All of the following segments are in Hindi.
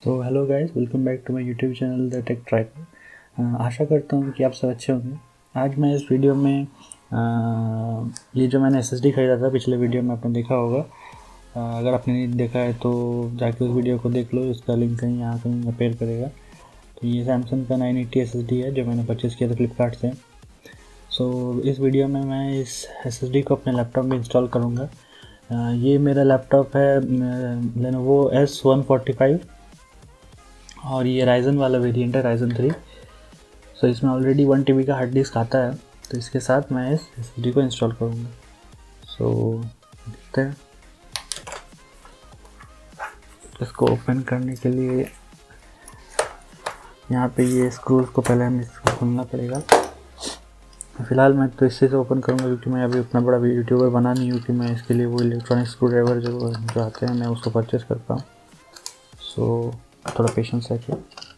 तो hello guys, welcome back to my YouTube channel the tech tracker. आशा करता हूँ कि आप सब अच्छे होंगे। आज मैं इस वीडियो में ये जो मैंने एसएसडी खरीदा था, पिछले वीडियो में आपने देखा होगा। अगर आपने नहीं देखा है तो जाके उस वीडियो को देख लो, इसका लिंक कहीं यहाँ कहीं अपेयर करेगा। तो ये सैमसंग का 980 एसएसडी है जो मैंने परचेज़ किया था फ्लिपकार्ट से। सो इस वीडियो में मैं इस एसएसडी को अपने लैपटॉप में इंस्टॉल करूँगा। ये मेरा लैपटॉप है लेनोवो S145 और ये राइजन वाला वेरिएंट है, राइजन 3। सो इसमें ऑलरेडी 1 TB का हार्ड डिस्क आता है, तो इसके साथ मैं इस एसएसडी को इंस्टॉल करूँगा। सो देखते हैं। इसको ओपन करने के लिए यहाँ पे ये स्क्रूज को पहले हमें इसको खोलना पड़ेगा। फ़िलहाल मैं तो इससे ओपन करूँगा क्योंकि मैं अभी उतना बड़ा यूट्यूबर बना नहीं हूँ कि मैं इसके लिए वो इलेक्ट्रॉनिक स्क्रू ड्राइवर जो आते हैं मैं उसको परचेज़ कर पाऊँ। सो थोड़ा पेशेंस रखिए।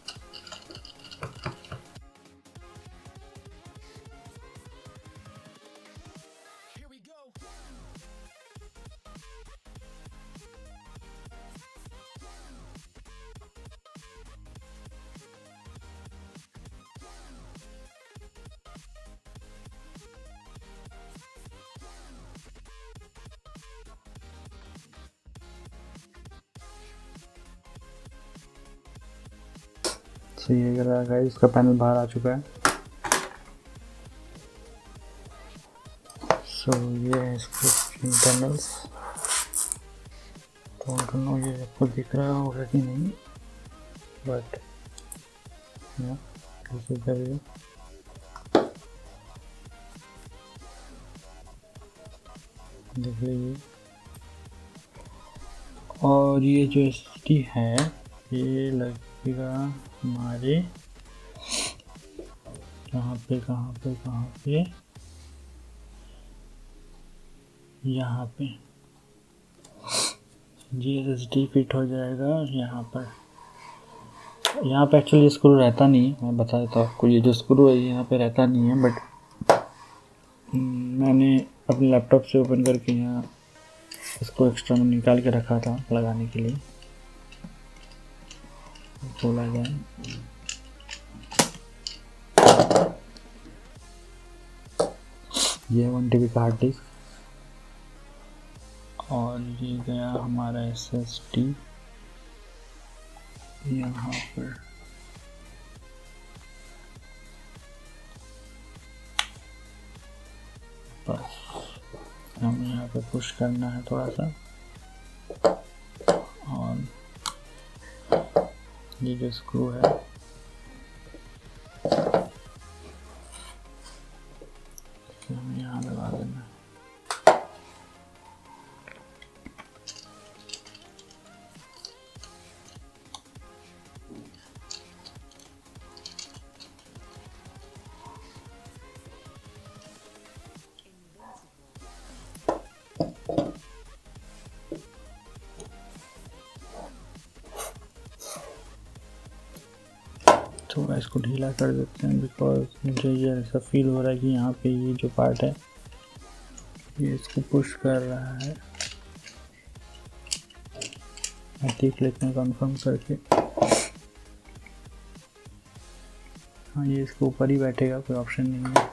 तो ये रहा, इसका पैनल बाहर आ चुका है। सो ये है इसके इंटरनल्स। तो नो ये आपको दिख रहा होगा कि नहीं, बट देख लीजिए। और ये जो एसएसडी है ये लगेगा हमारे कहाँ पे यहाँ पे ये एसएसडी फिट हो जाएगा यहाँ पर। यहाँ पे एक्चुअली स्क्रू रहता नहीं है, मैं बता देता हूँ आपको। ये जो स्क्रू है यहाँ पे रहता नहीं है, बट मैंने अपने लैपटॉप से ओपन करके यहाँ इसको एक्स्ट्रा में निकाल के रखा था लगाने के लिए। खोला जाए, ये 1 TB का हार्ड डिस्क और ये गया हमारा एसएसडी यहाँ पर। बस हमें यहाँ पे पुश करना है थोड़ा सा, और ये जो स्क्रू है हमें यहाँ लगा देना है। थोड़ा इसको ढीला कर देते हैं बिकॉज मुझे ये ऐसा फील हो रहा है कि यहाँ पे ये जो पार्ट है ये इसको पुश कर रहा है। मैं देख लेते हैं कंफर्म करके। हाँ, ये इसको ऊपर ही बैठेगा, कोई ऑप्शन नहीं है।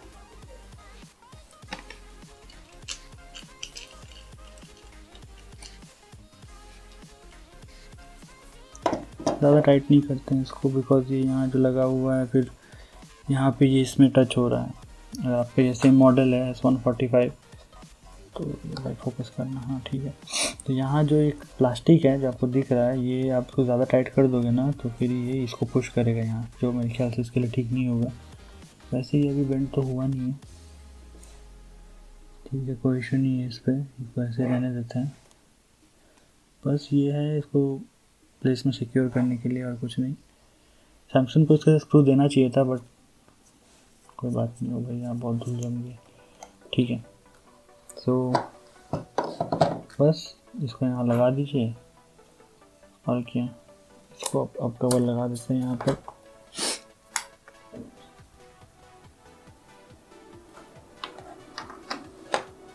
ज़्यादा टाइट नहीं करते हैं इसको बिकॉज ये यहाँ जो लगा हुआ है फिर यहाँ पे ये इसमें टच हो रहा है। आपका ये सेम मॉडल है S145, तो लाइक फोकस करना। हाँ ठीक है। तो यहाँ जो एक प्लास्टिक है जो आपको दिख रहा है, ये आपको ज़्यादा टाइट कर दोगे ना तो फिर ये इसको पुश करेगा यहाँ, जो मेरे ख्याल से इसके लिए ठीक नहीं होगा। वैसे ही अभी बेंड तो हुआ नहीं है, ठीक है, कोई इशू नहीं है इस पर, इसको ऐसे रहने देते हैं। बस ये है इसको प्लेस में सिक्योर करने के लिए, और कुछ नहीं। सैमसंग को इसका स्क्रू देना चाहिए था, बट कोई बात नहीं हो गई, यहाँ बहुत धूल जम गई। ठीक है, सो बस इसको यहाँ लगा दीजिए, और क्या, इसको अब कवर लगा देते हैं यहाँ पर।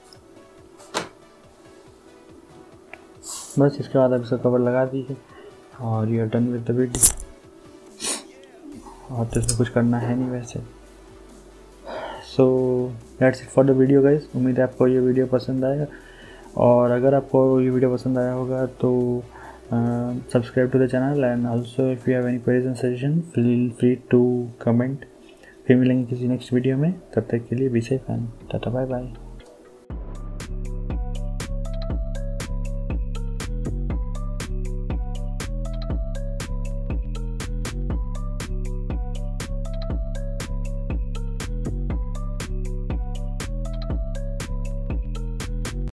बस इसके बाद अब इसका कवर लगा दीजिए। और you are done with the video. और तो इसमें कुछ करना है नहीं वैसे। So that's it for the video guys. उम्मीद है आपको ये वीडियो पसंद आएगा, और अगर आपको ये वीडियो पसंद आया होगा तो subscribe to the channel, and also if you have any queries and suggestion feel free to comment. फिर मिलेंगे किसी नेक्स्ट वीडियो में, तब तक के लिए be safe and tata bye bye.